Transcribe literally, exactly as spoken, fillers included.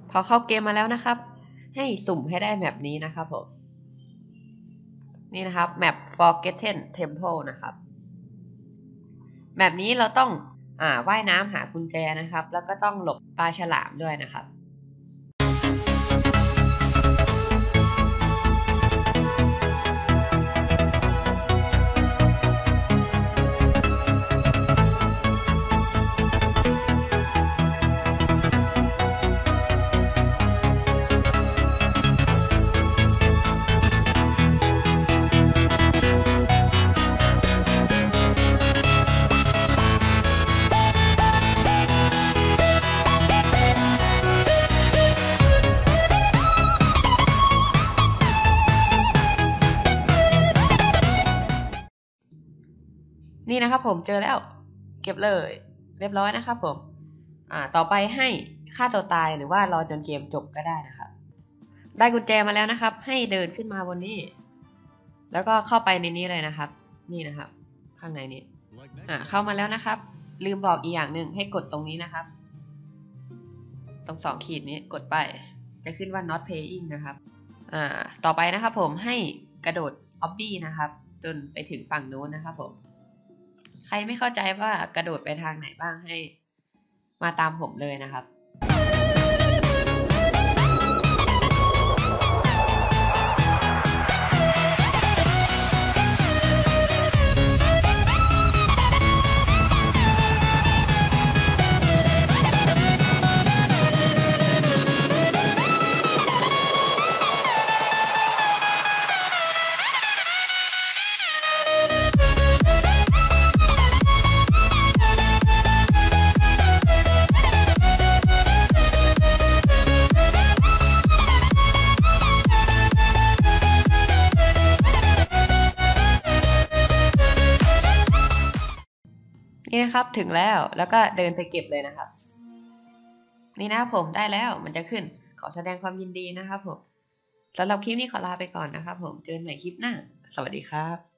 พอเข้าเกมมาแล้วนะครับให้สุ่มให้ได้แมปนี้นะครับผมนี่นะครับแมป Forgotten Temple นะครับแมปนี้เราต้องอ่าว่ายน้ำหากุญแจนะครับแล้วก็ต้องหลบปลาฉลามด้วยนะครับนี่นะครับผมเจอแล้วเก็บเลยเรียบร้อยนะครับผมอ่าต่อไปให้ฆ่าตัวตายหรือว่ารอจนเกมจบก็ได้นะครับได้กุญแจมาแล้วนะครับให้เดินขึ้นมาบนนี้แล้วก็เข้าไปในนี้เลยนะครับนี่นะครับข้างในนี้อ่าเข้ามาแล้วนะครับลืมบอกอีกอย่างหนึ่งให้กดตรงนี้นะครับตรงสองขีดนี้กดไปจะขึ้นว่า not playing นะครับอ่าต่อไปนะครับผมให้กระโดด obby นะครับจนไปถึงฝั่งโน้นนะครับผมใครไม่เข้าใจว่ากระโดดไปทางไหนบ้างให้มาตามผมเลยนะครับนี่นะครับถึงแล้วแล้วก็เดินไปเก็บเลยนะครับนี่นะครับผมได้แล้วมันจะขึ้นขอแสดงความยินดีนะครับผมสำหรับคลิปนี้ขอลาไปก่อนนะครับผมเจอกันใหม่คลิปหน้าสวัสดีครับ